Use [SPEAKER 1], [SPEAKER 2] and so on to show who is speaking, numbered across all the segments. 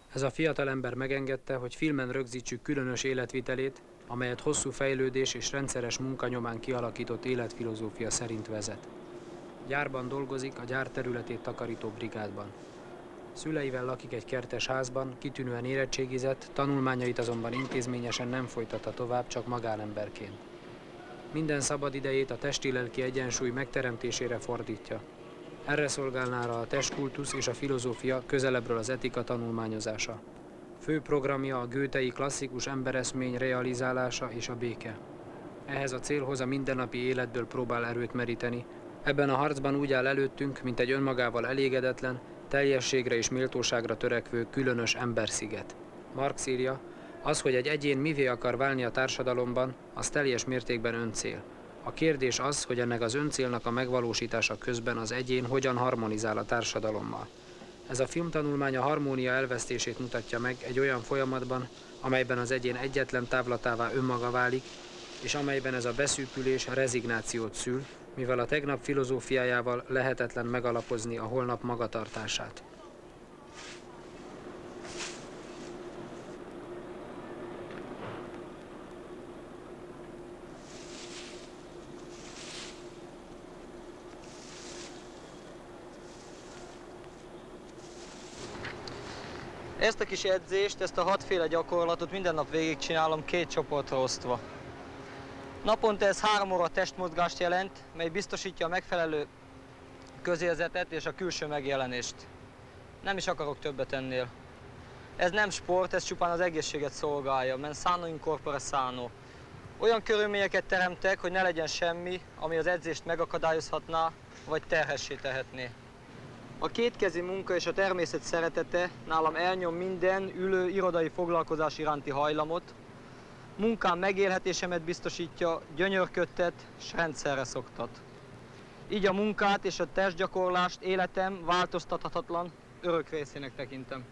[SPEAKER 1] Ez a fiatalember megengedte, hogy filmen rögzítsük különös életvitelét, amelyet hosszú fejlődés és rendszeres munka nyomán kialakított életfilozófia szerint vezet. Gyárban dolgozik, a gyár területét takarító brigádban. Szüleivel lakik egy kertes házban, kitűnően érettségizett, tanulmányait azonban intézményesen nem folytatta tovább, csak magánemberként. Minden szabadidejét a testi-lelki egyensúly megteremtésére fordítja. Erre szolgálnára a testkultusz és a filozófia, közelebbről az etika tanulmányozása. Fő programja a goethei klasszikus embereszmény realizálása és a béke. Ehhez a célhoz a mindennapi életből próbál erőt meríteni. Ebben a harcban úgy áll előttünk, mint egy önmagával elégedetlen, teljességre és méltóságra törekvő különös embersziget. Marx írja, az, hogy egy egyén mivé akar válni a társadalomban, az teljes mértékben öncél. A kérdés az, hogy ennek az öncélnak a megvalósítása közben az egyén hogyan harmonizál a társadalommal. Ez a filmtanulmány a harmónia elvesztését mutatja meg egy olyan folyamatban, amelyben az egyén egyetlen távlatává önmaga válik, és amelyben ez a beszűkülés rezignációt szül, mivel a tegnap filozófiájával lehetetlen megalapozni a holnap magatartását.
[SPEAKER 2] Ezt a kis edzést, ezt a 6 féle gyakorlatot minden nap végigcsinálom 2 csoportra osztva. Naponta ez 3 óra testmozgást jelent, mely biztosítja a megfelelő közérzetet és a külső megjelenést. Nem is akarok többet ennél. Ez nem sport, ez csupán az egészséget szolgálja, mens sano in corpore sano. Olyan körülményeket teremtek, hogy ne legyen semmi, ami az edzést megakadályozhatná, vagy terhessé tehetné. A kétkezi munka és a természet szeretete nálam elnyom minden ülő irodai foglalkozás iránti hajlamot, munkám megélhetésemet biztosítja, gyönyörködtet, s rendszerre szoktat. Így a munkát és a testgyakorlást életem változtathatatlan örök részének tekintem.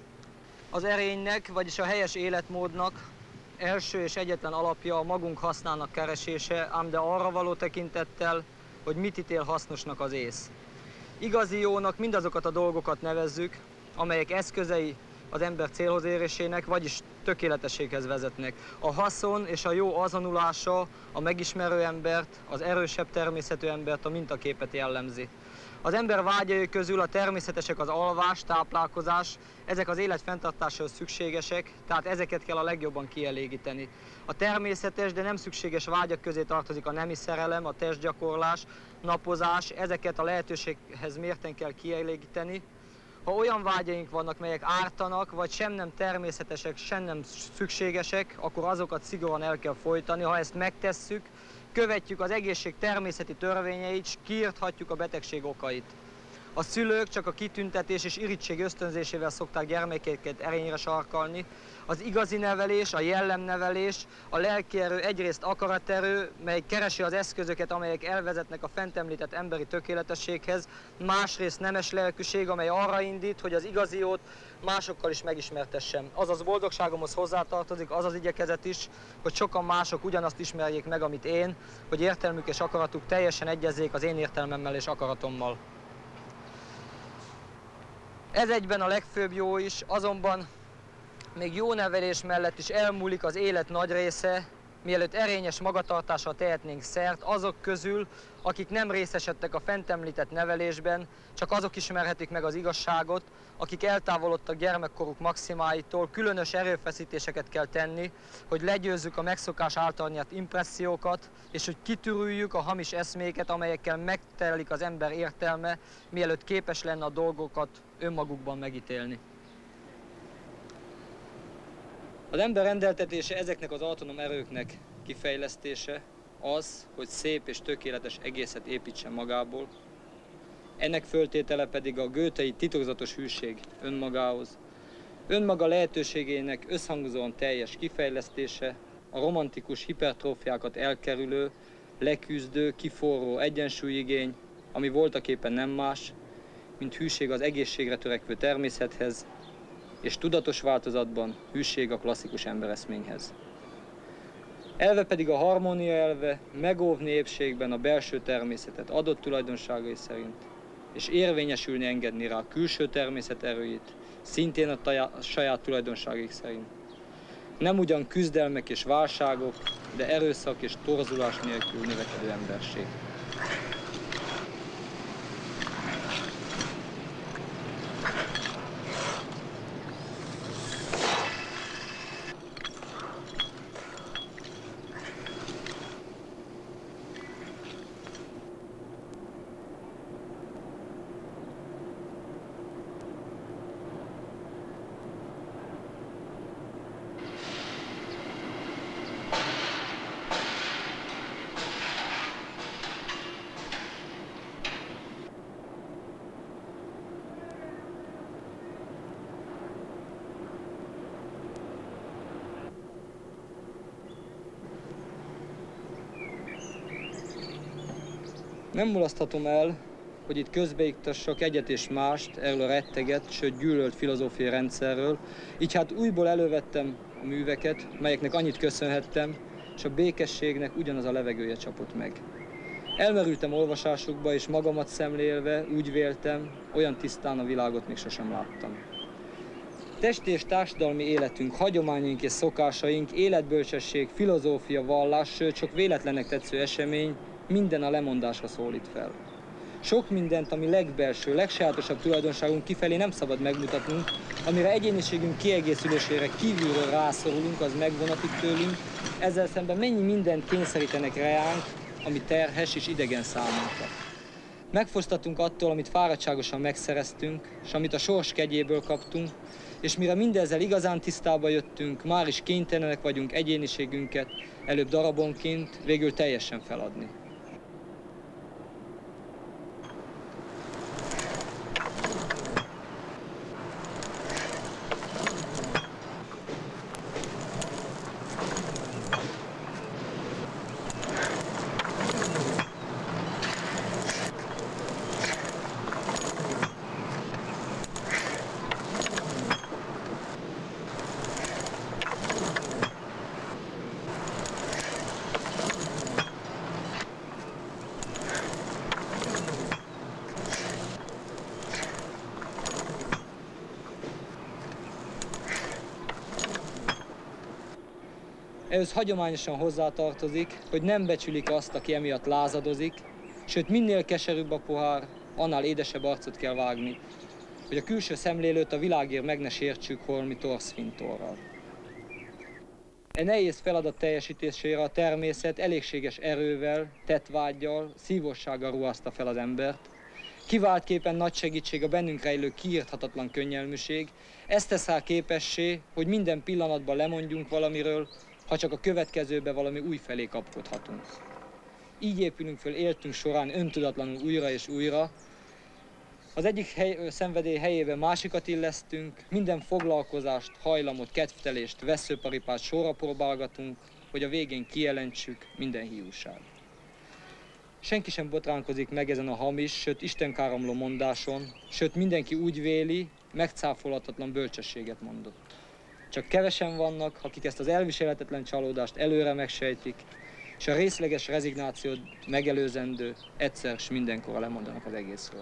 [SPEAKER 2] Az erénynek, vagyis a helyes életmódnak első és egyetlen alapja a magunk hasznának keresése, ám de arra való tekintettel, hogy mit ítél hasznosnak az ész. Igazi jónak mindazokat a dolgokat nevezzük, amelyek eszközei az ember célhoz érésének, vagyis tökéletességhez vezetnek. A haszon és a jó azonulása a megismerő embert, az erősebb természetű embert, a mintaképet jellemzi. Az ember vágyai közül a természetesek az alvás, táplálkozás, ezek az élet fenntartásához szükségesek, tehát ezeket kell a legjobban kielégíteni. A természetes, de nem szükséges vágyak közé tartozik a nemi szerelem, a testgyakorlás, napozás, ezeket a lehetőséghez mérten kell kielégíteni. Ha olyan vágyaink vannak, melyek ártanak, vagy sem nem természetesek, sem nem szükségesek, akkor azokat szigorúan el kell folytani. Ha ezt megtesszük, követjük az egészség természeti törvényeit, s kiirthatjuk a betegség okait. A szülők csak a kitüntetés és irigység ösztönzésével szokták gyermekeiket erényre sarkalni. Az igazi nevelés, a jellemnevelés, a lelkierő egyrészt akaraterő, mely keresi az eszközöket, amelyek elvezetnek a fent említett emberi tökéletességhez, másrészt nemes lelkűség, amely arra indít, hogy az igazi jót másokkal is megismertessem. Azaz boldogságomhoz hozzátartozik az az igyekezet is, hogy sokan mások ugyanazt ismerjék meg, amit én, hogy értelmük és akaratuk teljesen egyezzék az én értelmemmel és akaratommal. Ez egyben a legfőbb jó is, azonban még jó nevelés mellett is elmúlik az élet nagy része, mielőtt erényes magatartással tehetnénk szert, azok közül, akik nem részesedtek a fent említett nevelésben, csak azok ismerhetik meg az igazságot, akik eltávolodtak gyermekkoruk maximáitól, különös erőfeszítéseket kell tenni, hogy legyőzzük a megszokás által nyert impressziókat, és hogy kitürüljük a hamis eszméket, amelyekkel megtelik az ember értelme, mielőtt képes lenne a dolgokat önmagukban megítélni. Az ember rendeltetése ezeknek az autonóm erőknek kifejlesztése az, hogy szép és tökéletes egészet építsen magából. Ennek föltétele pedig a goethei titokzatos hűség önmagához, önmaga lehetőségének összhangzóan teljes kifejlesztése, a romantikus hipertrófiákat elkerülő, leküzdő, kiforró egyensúlyigény, ami voltaképpen nem más, mint hűség az egészségre törekvő természethez, és tudatos változatban hűség a klasszikus embereszményhez. Elve pedig a harmónia elve, megóvni épségben a belső természetet adott tulajdonságai szerint, és érvényesülni engedni rá a külső természet erőit, szintén a saját tulajdonságaik szerint. Nem ugyan küzdelmek és válságok, de erőszak és torzulás nélkül növekedő emberség. Nem mulaszthatom el, hogy itt közbeiktassak egyet és mást erről a retteget, sőt gyűlölt filozófiai rendszerről, így hát újból elővettem a műveket, melyeknek annyit köszönhettem, és a békességnek ugyanaz a levegője csapott meg. Elmerültem olvasásukba, és magamat szemlélve úgy véltem, olyan tisztán a világot még sosem láttam. Testi és társadalmi életünk, hagyományaink és szokásaink, életbölcsesség, filozófia, vallás, sőt sok véletlennek tetsző esemény, minden a lemondásra szólít fel. Sok mindent, ami legbelső, legsajátosabb tulajdonságunk kifelé nem szabad megmutatnunk, amire egyéniségünk kiegészülésére kívülről rászorulunk, az megvonatik tőlünk, ezzel szemben mennyi mindent kényszerítenek reánk, ami terhes és idegen számunkra. Megfosztatunk attól, amit fáradtságosan megszereztünk, és amit a sors kegyéből kaptunk, és mire mindezzel igazán tisztába jöttünk, már is kénytelenek vagyunk egyéniségünket előbb darabonként, végül teljesen feladni. Ehhez hagyományosan hozzátartozik, hogy nem becsülik azt, aki emiatt lázadozik, sőt minél keserűbb a pohár, annál édesebb arcot kell vágni, hogy a külső szemlélőt a világért meg ne sértsük holmi torszfintorral. E nehéz feladat teljesítésére a természet elégséges erővel, tettvággyal, szívossággal ruházta fel az embert. Kiváltképpen nagy segítség a bennünk rejlő kiírthatatlan könnyelműség. Ez tesz rá képessé, hogy minden pillanatban lemondjunk valamiről, ha csak a következőbe valami új felé kapkodhatunk. Így épülünk föl életünk során öntudatlanul újra és újra. Az egyik szenvedély helyébe másikat illesztünk, minden foglalkozást, hajlamot, kedvtelést, vesszőparipát sorra próbálgatunk, hogy a végén kijelentsük minden hiúság. Senki sem botránkozik meg ezen a hamis, sőt istenkáromló mondáson, sőt mindenki úgy véli, megcáfolhatatlan bölcsességet mondott. Csak kevesen vannak, akik ezt az elviselhetetlen csalódást előre megsejtik, és a részleges rezignációt megelőzendő egyszer s mindenkorra lemondanak az egészről.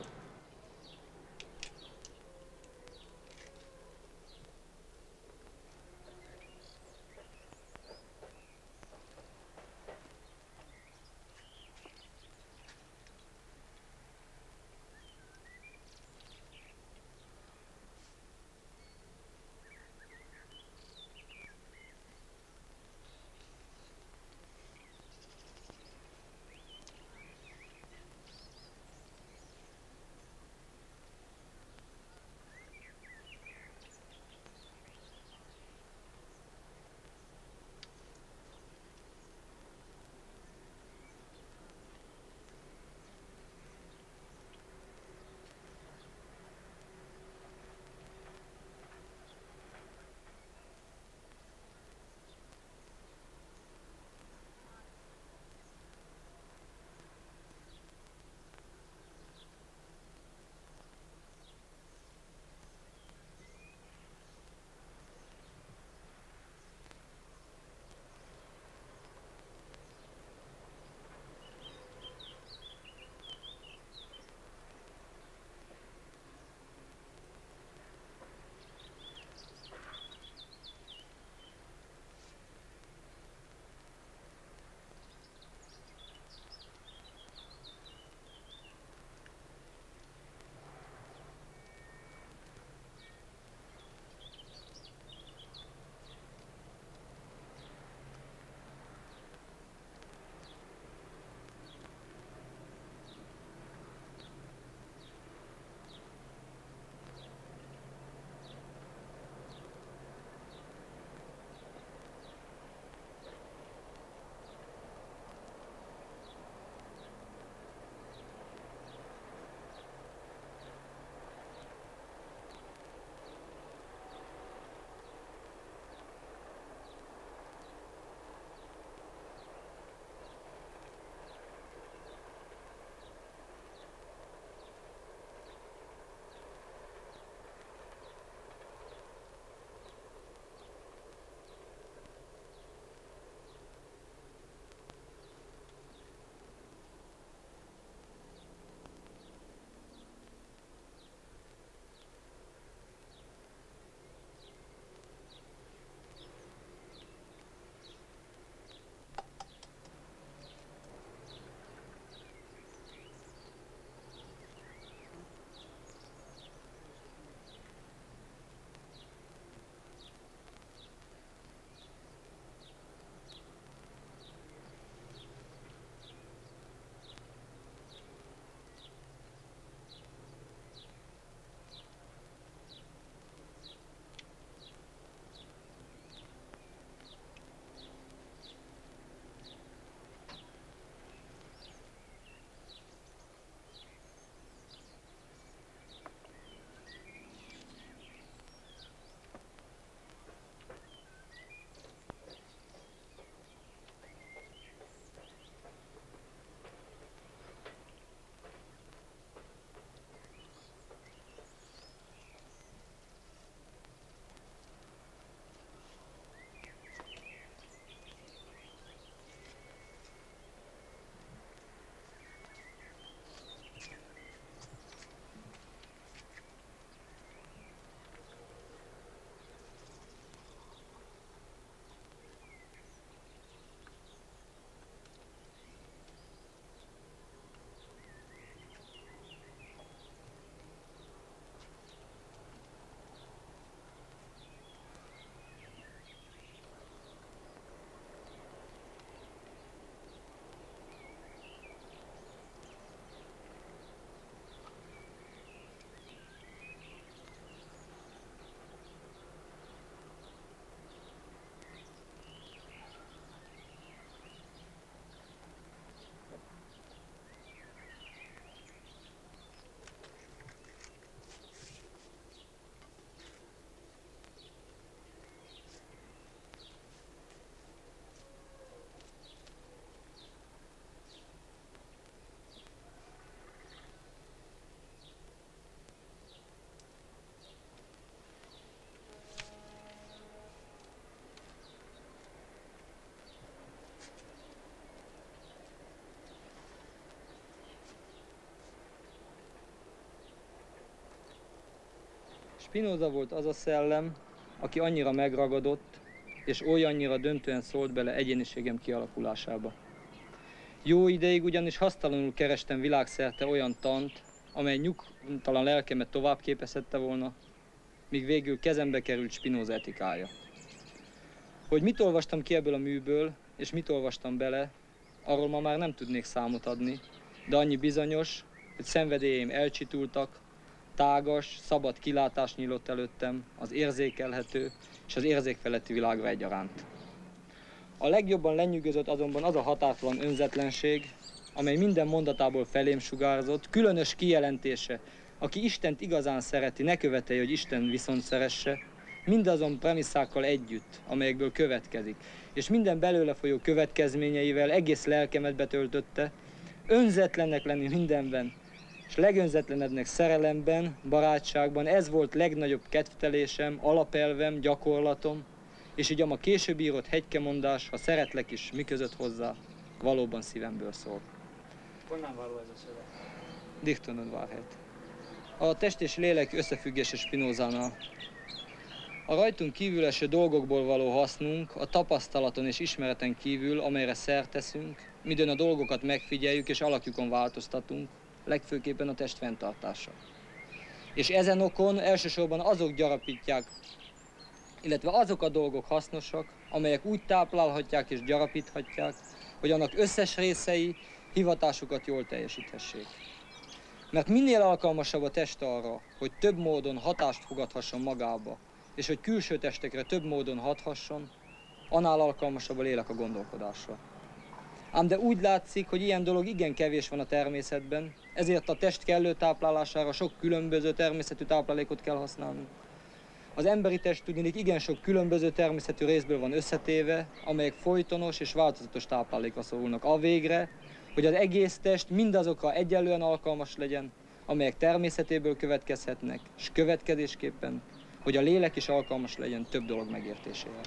[SPEAKER 2] Spinoza volt az a szellem, aki annyira megragadott, és olyannyira döntően szólt bele egyéniségem kialakulásába. Jó ideig ugyanis hasztalanul kerestem világszerte olyan tant, amely nyugtalan lelkemet tovább képezhette volna, míg végül kezembe került Spinoza etikája. Hogy mit olvastam ki ebből a műből, és mit olvastam bele, arról ma már nem tudnék számot adni, de annyi bizonyos, hogy szenvedélyeim elcsitultak, tágas, szabad kilátás nyílott előttem az érzékelhető és az érzékfeletti világra egyaránt. A legjobban lenyűgözött azonban az a határtalan önzetlenség, amely minden mondatából felém sugárzott, különös kijelentése, aki Istent igazán szereti, ne követelje, hogy Isten viszont szeresse, mindazon premisszákkal együtt, amelyekből következik, és minden belőle folyó következményeivel egész lelkemet betöltötte, önzetlennek lenni mindenben, és legönzetlenebbnek szerelemben, barátságban, ez volt legnagyobb kedvtelésem, alapelvem, gyakorlatom, és így a később írott hegykemondás, ha szeretlek is, miközött hozzá, valóban szívemből szól.
[SPEAKER 1] Honnan való ez a szöveg?
[SPEAKER 2] Dichtonon Wahrheit. A test és lélek összefüggése Spinozánál. A rajtunk kívül eső dolgokból való hasznunk, a tapasztalaton és ismereten kívül, amelyre szert teszünk, midőn a dolgokat megfigyeljük és alakjukon változtatunk, legfőképpen a test fenntartása. És ezen okon elsősorban azok gyarapítják, illetve azok a dolgok hasznosak, amelyek úgy táplálhatják és gyarapíthatják, hogy annak összes részei hivatásukat jól teljesíthessék. Mert minél alkalmasabb a test arra, hogy több módon hatást fogadhasson magába, és hogy külső testekre több módon hathasson, annál alkalmasabb a lélek a gondolkodásra. Ám de úgy látszik, hogy ilyen dolog igen kevés van a természetben, ezért a test kellő táplálására sok különböző természetű táplálékot kell használnunk. Az emberi test tudniillik igen sok különböző természetű részből van összetéve, amelyek folytonos és változatos táplálékra szorulnak a végre, hogy az egész test mindazokra egyenlően alkalmas legyen, amelyek természetéből következhetnek, és következésképpen, hogy a lélek is alkalmas legyen több dolog megértésére.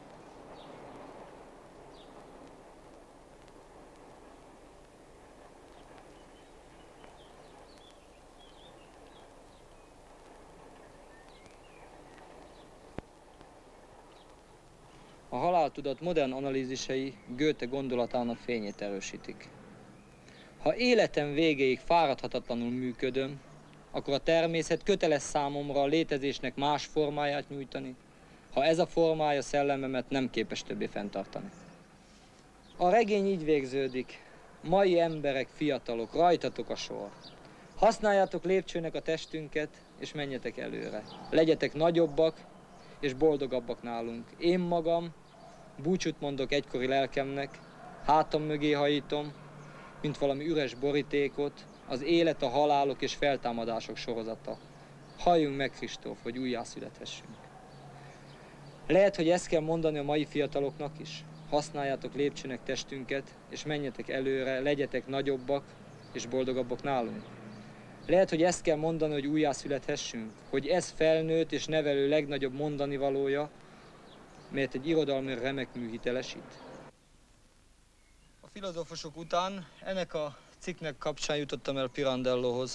[SPEAKER 2] A haláltudat modern analízisei Goethe gondolatának fényét erősítik. Ha életem végéig fáradhatatlanul működöm, akkor a természet köteles számomra a létezésnek más formáját nyújtani, ha ez a formája szellememet nem képes többé fenntartani. A regény így végződik. Mai emberek, fiatalok, rajtatok a sor. Használjátok lépcsőnek a testünket, és menjetek előre. Legyetek nagyobbak, és boldogabbak nálunk. Én magam búcsút mondok egykori lelkemnek, hátam mögé hajítom, mint valami üres borítékot, az élet, a halálok és feltámadások sorozata. Halljunk meg, Kristóf, hogy újjászülethessünk. Lehet, hogy ezt kell mondani a mai fiataloknak is. Használjátok lépcsőnek testünket, és menjetek előre, legyetek nagyobbak és boldogabbak nálunk. Lehet, hogy ezt kell mondani, hogy újjászülethessünk, hogy ez felnőtt és nevelő legnagyobb mondani valója, melyet egy irodalmi remek mű hitelesít. A filozófusok után ennek a cikknek kapcsán jutottam el Pirandellohoz.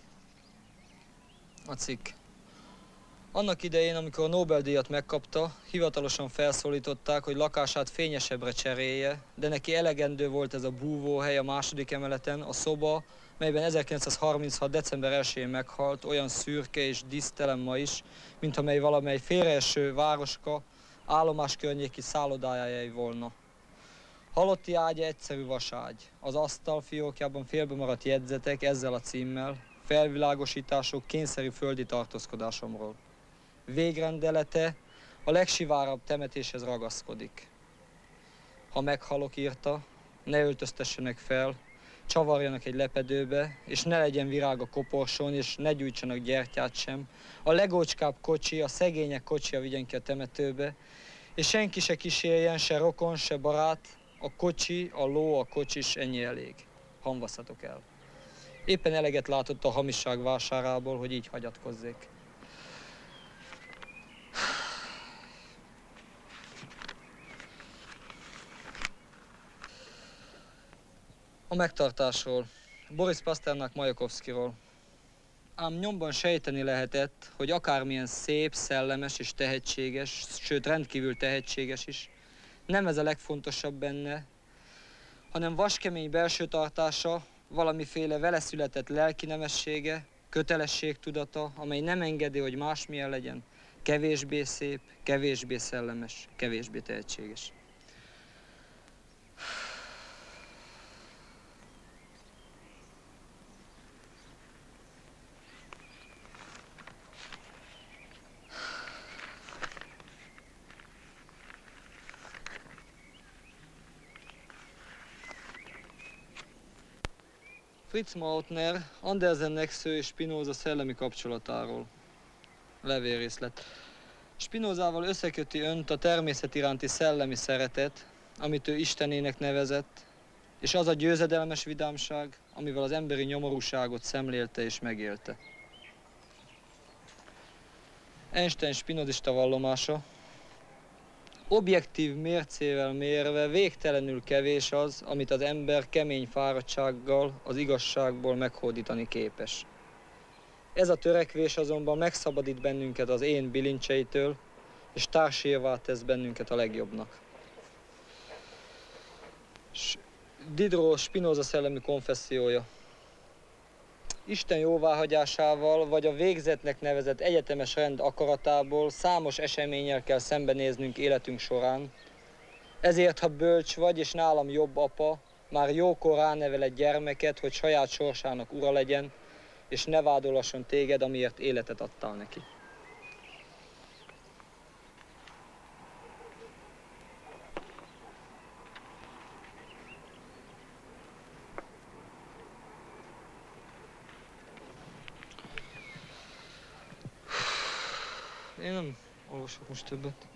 [SPEAKER 2] A cikk. Annak idején, amikor a Nobel-díjat megkapta, hivatalosan felszólították, hogy lakását fényesebbre cserélje, de neki elegendő volt ez a búvóhely a második emeleten, a szoba, melyben 1936. december 1-én meghalt, olyan szürke és dísztelen ma is, mint amely valamely félreeső városka állomás környéki szállodájai volna. Halotti ágya egyszerű vaságy, az asztal fiókjában félbemaradt jegyzetek ezzel a címmel, felvilágosítások kényszerű földi tartózkodásomról. Végrendelete a legsivárabb temetéshez ragaszkodik. Ha meghalok, írta, ne öltöztessenek fel, csavarjanak egy lepedőbe, és ne legyen virág a koporson, és ne gyújtsanak gyertyát sem. A legócskább kocsi, a szegények kocsia vigyen ki a temetőbe, és senki se kísérjen, se rokon, se barát, a kocsi, a ló, a kocsis, ennyi elég. Hamvaszatok el. Éppen eleget látott a hamisság vásárából, hogy így hagyatkozzék. A megtartásról. Boris Pasternák Majakovszkiról. Ám nyomban sejteni lehetett, hogy akármilyen szép, szellemes és tehetséges, sőt rendkívül tehetséges is, nem ez a legfontosabb benne, hanem vaskemény belső tartása, valamiféle vele született lelki nemessége, kötelességtudata, amely nem engedi, hogy másmilyen legyen, kevésbé szép, kevésbé szellemes, kevésbé tehetséges. Fritz Mautner, Andersen Nexö és Spinoza szellemi kapcsolatáról. Levélrészlet. Spinozával összeköti önt a természet iránti szellemi szeretet, amit ő Istenének nevezett, és az a győzedelmes vidámság, amivel az emberi nyomorúságot szemlélte és megélte. Einstein spinozista vallomása. Objektív mércével mérve végtelenül kevés az, amit az ember kemény fáradtsággal az igazságból meghódítani képes. Ez a törekvés azonban megszabadít bennünket az én bilincseitől, és társérvá tesz bennünket a legjobbnak. Diderot Spinoza szellemi konfessziója. Isten jóváhagyásával, vagy a végzetnek nevezett egyetemes rend akaratából számos eseménnyel kell szembenéznünk életünk során. Ezért, ha bölcs vagy, és nálam jobb apa, már jókor ránevel egy gyermeket, hogy saját sorsának ura legyen, és ne vádolasson téged, amiért életet adtál neki. Én nem olvasok most többet.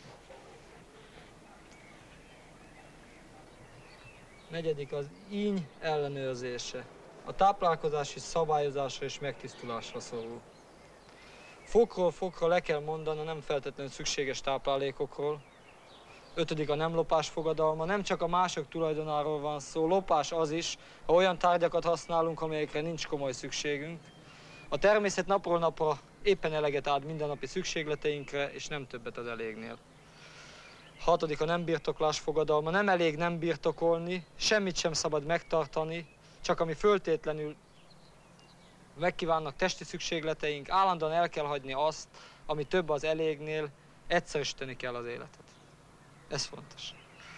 [SPEAKER 2] Negyedik az íny ellenőrzése. A táplálkozási szabályozásra és megtisztulásra szorul. Fokról fokra le kell mondani a nem feltétlenül szükséges táplálékokról. Ötödik a nem lopás fogadalma. Nem csak a mások tulajdonáról van szó, lopás az is, ha olyan tárgyakat használunk, amelyekre nincs komoly szükségünk. A természet napról napra éppen eleget ad mindennapi szükségleteinkre, és nem többet az elégnél. Hatodik a nem birtoklás fogadalma. Nem elég nem birtokolni, semmit sem szabad megtartani, csak ami föltétlenül megkívánnak testi szükségleteink, állandóan el kell hagyni azt, ami több az elégnél, egyszerűsíteni kell az életet. Ez fontos.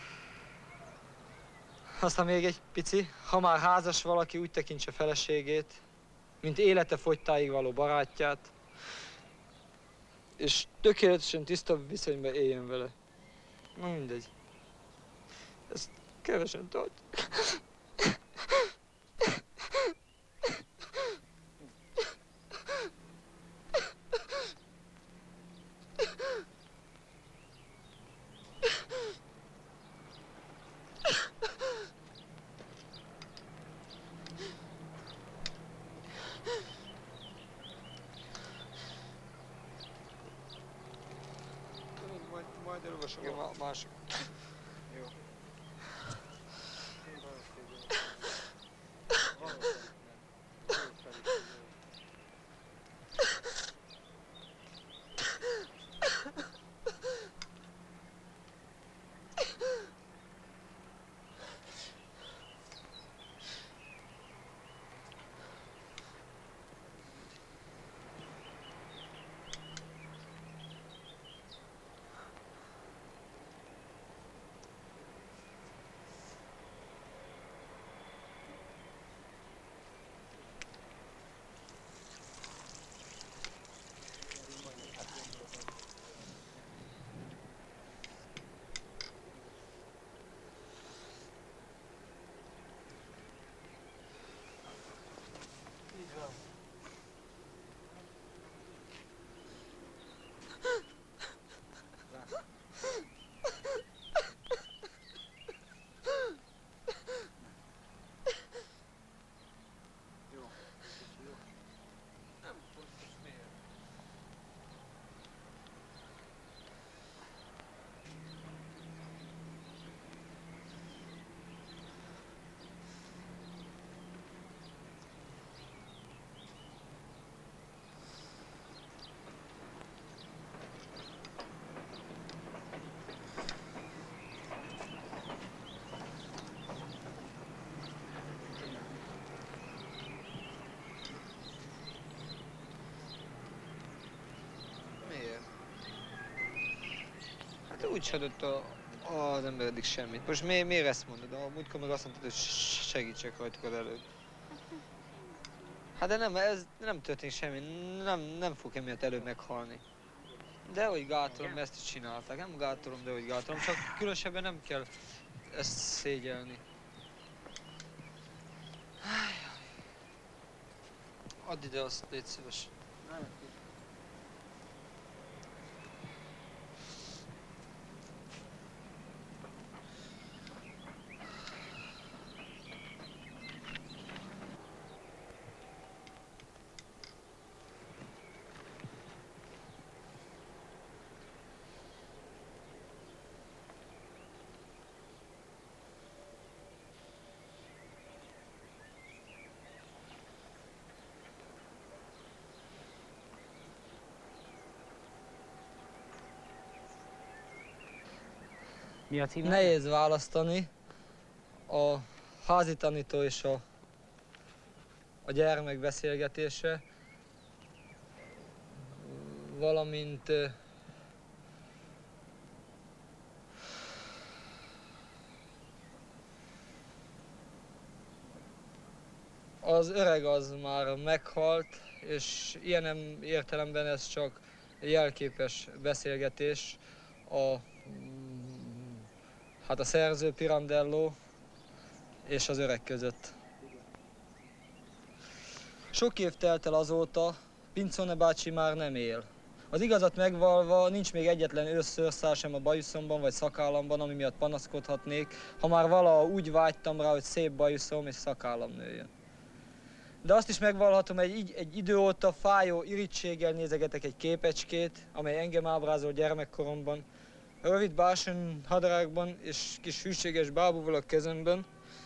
[SPEAKER 2] Aztán még egy pici, ha már házas valaki, úgy tekintse feleségét, mint élete fogytáig való barátját, és tökéletesen tiszta viszonyban éljen vele. Na mindegy. Ezt kevesen tart.
[SPEAKER 3] Majd elolvasom.
[SPEAKER 2] Jó, másik.
[SPEAKER 3] Jó. úgyse adott az ember eddig semmit. Most miért ezt mondod? A múltkor meg azt mondtad, hogy segítsek rajtuk az előbb. Hát de nem, ez nem történik semmi, nem fog emiatt előbb meghalni. De hogy gátolom, ezt is csinálták. Nem gátolom, de hogy gátolom, csak különösebben nem kell ezt szégyelni. Add ide azt, légy szíves.
[SPEAKER 1] Mi a címe?
[SPEAKER 2] Nehéz választani a házi tanító és a gyermek beszélgetése, valamint az öreg az már meghalt, és ilyen értelemben ez csak jelképes beszélgetés a szerző Pirandello és az öreg között. Sok év telt el azóta, Pinzone bácsi már nem él. Az igazat megvalva nincs még egyetlen őszszőrszál sem a bajuszomban vagy szakállamban, ami miatt panaszkodhatnék, ha már valaha úgy vágytam rá, hogy szép bajuszom és szakállam nőjön. De azt is megvallhatom, egy idő óta fájó irítséggel nézegetek egy képecskét, amely engem ábrázol gyermekkoromban, rövid bársony hadrágban és kis hűséges bábúval a kezemben.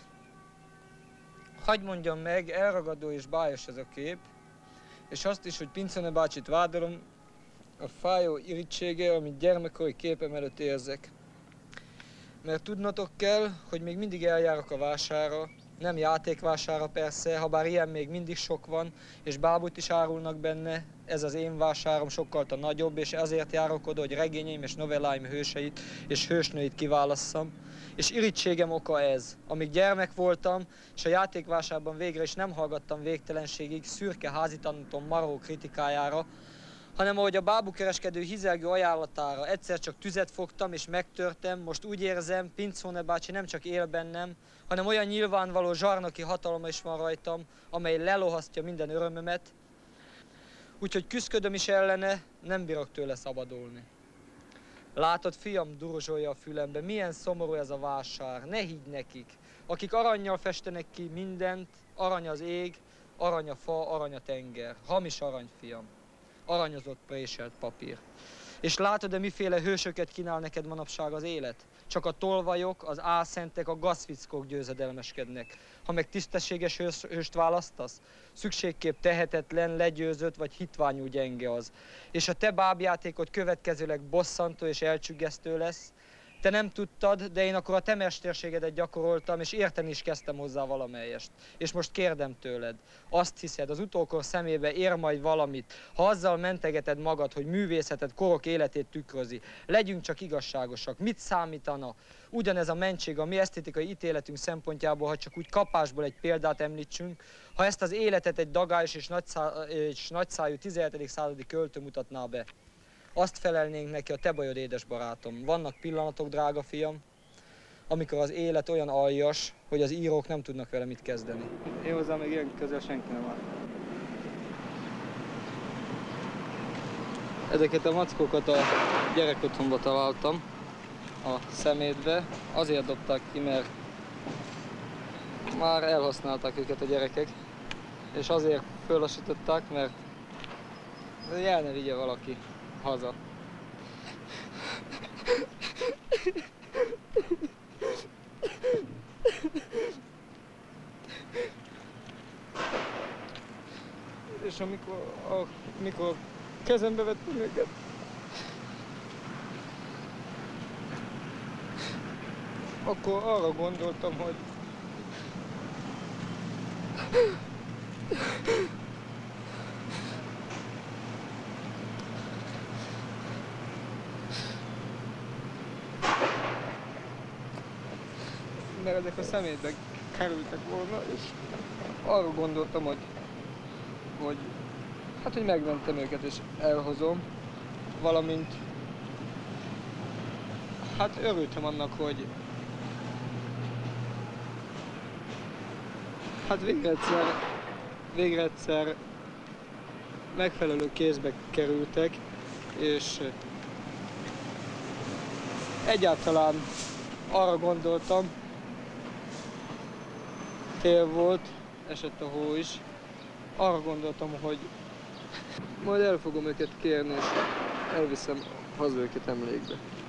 [SPEAKER 2] Hagy mondjam meg, elragadó és bájos ez a kép, és azt is, hogy Pinzone bácsit vádolom a fájó irítsége, amit gyermekkori képem előtt érzek. Mert tudnotok kell, hogy még mindig eljárok a vásárra, nem játékvására persze, ha bár ilyen még mindig sok van, és bábút is árulnak benne, ez az én vásárom sokkal nagyobb, és ezért járok oda, hogy regényeim és novelláim hőseit és hősnőit kiválasszam. És irítségem oka ez. Amíg gyermek voltam, és a játékvásárban végre is nem hallgattam végtelenségig szürke házitanítom maró kritikájára, hanem ahogy a bábukereskedő hizelgő ajánlatára egyszer csak tüzet fogtam és megtörtem, most úgy érzem, Pinzone bácsi nem csak él bennem, hanem olyan nyilvánvaló zsarnoki hatalma is van rajtam, amely lelohasztja minden örömömet, úgyhogy küszködöm is ellene, nem bírok tőle szabadulni. Látod, fiam, durzsolja a fülembe, milyen szomorú ez a vásár, ne higgy nekik. Akik arannyal festenek ki mindent, arany az ég, arany a fa, arany a tenger. Hamis arany, fiam. Aranyozott préselt papír. És látod-e, miféle hősöket kínál neked manapság az élet? Csak a tolvajok, az álszentek, a gazfickók győzedelmeskednek. Ha meg tisztességes hőst választasz, szükségképp tehetetlen, legyőzött vagy hitványú gyenge az. És a te bábjátékod következőleg bosszantó és elcsüggesztő lesz. Te nem tudtad, de én akkor a te mesterségedet gyakoroltam, és érteni is kezdtem hozzá valamelyest. És most kérdem tőled, azt hiszed, az utókor szemébe ér majd valamit, ha azzal mentegeted magad, hogy művészeted korok életét tükrözi. Legyünk csak igazságosak. Mit számítana ugyanez a mentség a mi esztétikai ítéletünk szempontjából, ha csak úgy kapásból egy példát említsünk, ha ezt az életet egy dagályos és nagyszájú 17. századi költő mutatná be? Azt felelnénk neki, a te bajod, édes barátom. Vannak pillanatok, drága fiam, amikor az élet olyan aljas, hogy az írók nem tudnak vele mit kezdeni. Én hozzám még ilyen közel senki nem áll. Ezeket a mackókat a gyerekotthonba találtam, a szemétbe. Azért dobták ki, mert már elhasználták őket a gyerekek. És azért föllassították, mert el ne vigye valaki haza. És amikor kezembe vettem őket, akkor arra gondoltam, hogy
[SPEAKER 3] mert ezek a szemétbe kerültek volna, és arra gondoltam, hogy megmentem őket és elhozom, valamint hát örültem annak, hogy hát végre egyszer megfelelő kézbe kerültek, és egyáltalán arra gondoltam, tél volt, esett a hó is, arra gondoltam, hogy majd el fogom őket kérni, és elviszem haza őket emlékbe.